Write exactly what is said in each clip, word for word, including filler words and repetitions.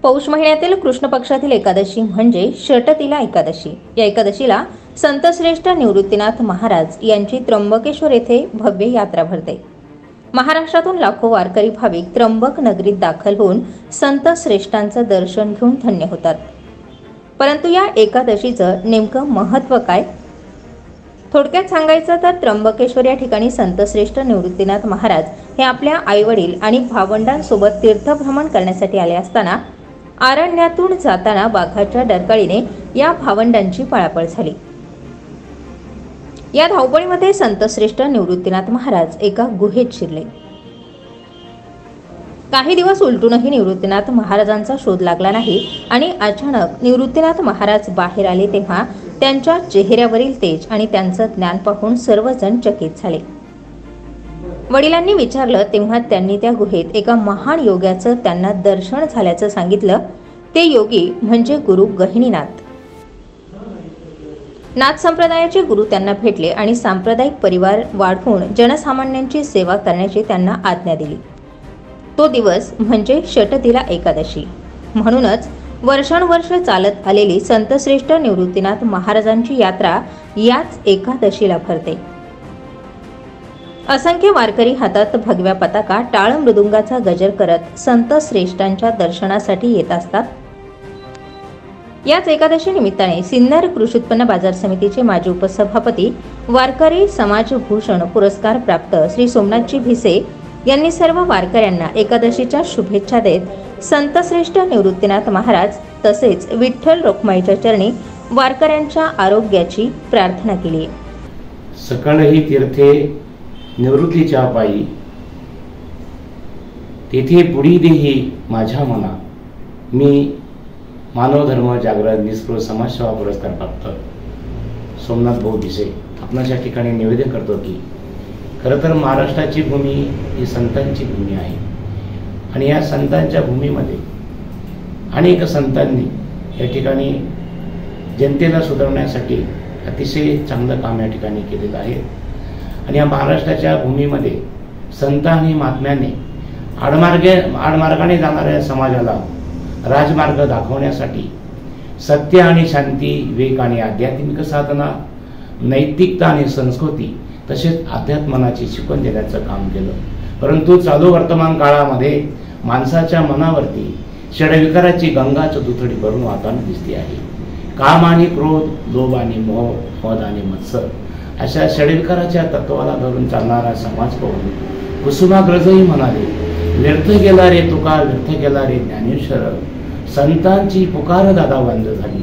पौष महिन्यातील कृष्ण पक्षातील एकादशी म्हणजे षटतिला एकादशी। या एकादशीला संतश्रेष्ठ निवृत्तीनाथ महाराज यांची त्र्यंबकेश्वर येथे भव्य यात्रा भरते। महाराष्ट्रातून लाखो वारकरी भाविक त्र्यंबक नगरीत दाखल होऊन संत श्रेष्ठांचं दर्शन घेऊन धन्य होतात। परंतु या एकादशीचं नेमकं महत्त्व काय? थोडक्यात सांगायचं तर त्र्यंबकेश्वर या ठिकाणी संतश्रेष्ठ निवृत्तीनाथ महाराज हे आपल्या आईवडील आणि भावंडांसोबत तीर्थभ्रमण करण्यासाठी आले असताना अरण्यातून जाताना वाघाच्या डरकाळीने या भावंडांची पळापळ झाली। या धावपळीमध्ये संतश्रेष्ठ निवृत्तीनाथ महाराज एका गुहेत शिरले। काही दिवस उलटूनही निवृत्तीनाथ महाराजांचा शोध लागला नाही आणि अचानक निवृत्तीनाथ महाराज बाहेर आले तेव्हा त्यांच्या चेहऱ्यावरील तेज आणि त्यांचं ज्ञान पाहून सर्वजण चकित झाले। वडिलांनी विचारलं तेव्हा त्यांनी त्या गुहेत एका महान योग्याचं त्यांना दर्शन झाल्याचं सांगितलं। ते योगी म्हणजे गुरु गहिनीनाथ। नाथ संप्रदायाचे गुरु त्यांना भेटले आणि सांप्रदायिक परिवार वाढवून जनसामान्यांची सेवा करण्याची त्यांना आज्ञा दिली। तो दिवस म्हणजे षटतिला एकादशी। म्हणूनच वर्षानुवर्ष चालत आलेली संतश्रेष्ठ निवृत्तीनाथ महाराजांची यात्रा याच एकादशीला भरते। असंख्य वारकरी हातात भगव्या पताका टाळ मृदुंगाचा गजर करत संत श्रेष्ठांच्या दर्शनासाठी येत असतात। याच एकादशी निमित्ताने सिन्नर कृषी उत्पन्न बाजार समितीचे माजी उपसभापती वारकरी समाजभूषण पुरस्कार प्राप्त श्री सोमनाथजी भिसे यांनी सर्व वारकऱ्यांना एकादशीच्या शुभेच्छा देत संतश्रेष्ठ निवृत्तीनाथ महाराज तसेच विठ्ठल रखुमाईच्या चरणी वारकऱ्यांच्या आरोग्याची प्रार्थना केली आहे। सकळही तीर्थे निवृत्तीच्या पायी तेथे पुढी देही माझ्या मना। मी मानव धर्म जागरण निस्पृह समाजसेवा पुरस्कार प्राप्त सोमनाथ भाऊ भिसे आपणाच्या ठिकाणी निवेदन करतो की खरं तर महाराष्ट्राची भूमी ही संतांची भूमी आहे आणि या संतांच्या भूमीमध्ये अनेक संतांनी या ठिकाणी जनतेला सुधारण्यासाठी अतिशय चांगलं काम या ठिकाणी केलेलं आहे। आणि या महाराष्ट्राच्या भूमीमध्ये संत आणि महात्म्याने आडमार्गे आडमार्गाने जाणाऱ्या समाजाला राजमार्ग दाखवण्यासाठी सत्य आणि शांती, विवेक आणि आध्यात्मिक साधना, नैतिकता आणि संस्कृती तसेच अध्यात्मनाची शिकवण देण्याचं काम केलं। परंतु चालू वर्तमान काळामध्ये माणसाच्या मनावरती षडविकाराची गंगाच दुथडी भरून वाहताना दिसते आहे। काम आणि क्रोध, लोभ आणि मोह, मद आणि मत्सर अशा षडविकाराच्या तत्वाला धरून चालणारा समाज पाहून कुसुमाग्रजही म्हणाले, व्यर्थ गेला रे तुका, व्यर्थ गेला रे ज्ञानेश्वर। संतांची पुकार दादा बंद झाली।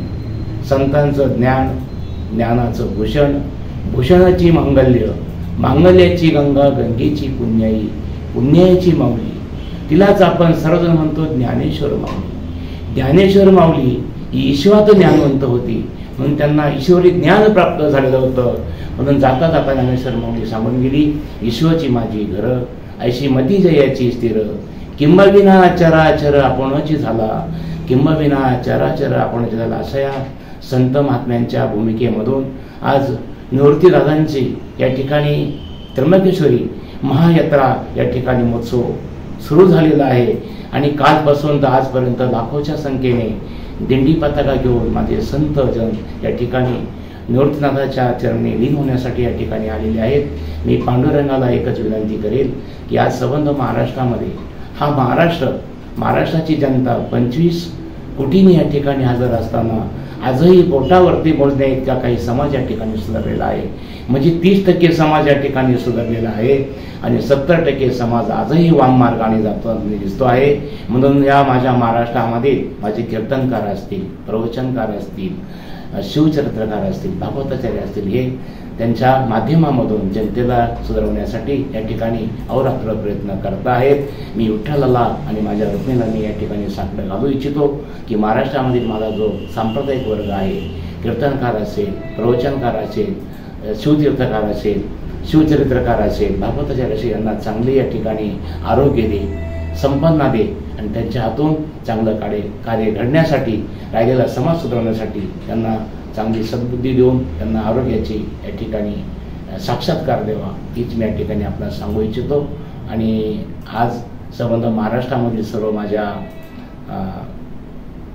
संतांचं ज्ञान, ज्ञानाचं भूषण, भूषणाची मांगल्य, मांगल्याची गंगा, गंगेची पुण्याई, पुण्याची माऊली, तिलाच आपण सर्वजण म्हणतो ज्ञानेश्वर माऊली। ज्ञानेश्वर माऊली ही ईश्वरात ज्ञानवंत होती म्हणून त्यांना ईश्वरी ज्ञान प्राप्त झालेलं होतं। म्हणून जाता जाता ज्ञानेश्वर माऊली सांगून गेली, ईश्वरची माझी घर ऐशी मती जयाची स्थिर। किंबविना चराचर आपणची झाला, किंबविना चराचर आपणची झाला। अशा या संत महात्म्यांच्या भूमिकेमधून आज निवृत्तीदादांची या ठिकाणी त्र्यंबकेश्वरी महायात्रा या ठिकाणी महोत्सव सुरू झालेला आहे। आणि कालपासून तर आजपर्यंत लाखोच्या संख्येने दिंडी पताका घेऊन माझे संत जन या ठिकाणी निवृत्तीनाथाच्या चरणी लीन होण्यासाठी या ठिकाणी आलेले आहेत। मी पांडुरंगाला एकच विनंती करेल की आज संबंध महाराष्ट्रामध्ये हा महाराष्ट्र, महाराष्ट्राची जनता पंचवीस कोटींनी या ठिकाणी हजर असताना आजही बोटावरती मोजण्या इतका काही समाज या ठिकाणी सुधारलेला आहे। म्हणजे तीस टक्के समाज या ठिकाणी सुधारलेला आहे आणि सत्तर टक्के समाज आजही वाममार्गाने जाताना दिसतो आहे। म्हणून या माझ्या महाराष्ट्रामध्ये माझे कीर्तनकार असतील, प्रवचनकार असतील, शिवचरित्रकार असतील, भागवताचार्य असतील, हे त्यांच्या माध्यमामधून जनतेला सुधारवण्यासाठी या ठिकाणी अहोरात्र प्रयत्न करत आहेत। मी विठ्ठलाला आणि माझ्या रत्नेला मी या ठिकाणी साकडं घालू इच्छितो की महाराष्ट्रामधील माझा जो सांप्रदायिक वर्ग आहे, कीर्तनकार असेल, प्रवचनकार असेल, शिवतीर्थकार असेल, शिवचरित्रकार असेल, भागवताचार्य असेल, यांना चांगले या ठिकाणी आरोग्य दे, संपन्ना दे आणि त्यांच्या हातून चांगलं कार्य कार्य घडण्यासाठी, राहिलेला समाज सुधारण्यासाठी त्यांना चांगली सद्बुद्धी देऊन त्यांना आरोग्याची या ठिकाणी साक्षात्कार द्यावा हीच मी या ठिकाणी आपल्याला सांगू इच्छितो। आणि आज संबंध महाराष्ट्रामधील सर्व माझ्या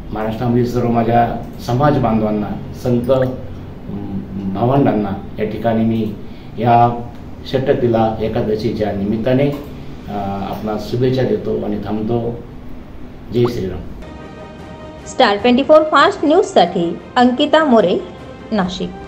महाराष्ट्रामधील सर्व माझ्या समाज बांधवांना, संत अं, भावंडांना या ठिकाणी मी या षटतिला एकादशीच्या निमित्ताने आपणास शुभेच्छा देतो आणि थांबतो. जय Shriram. Star twenty four fast न्यूजसाठी अंकिता मोरे, नाशिक.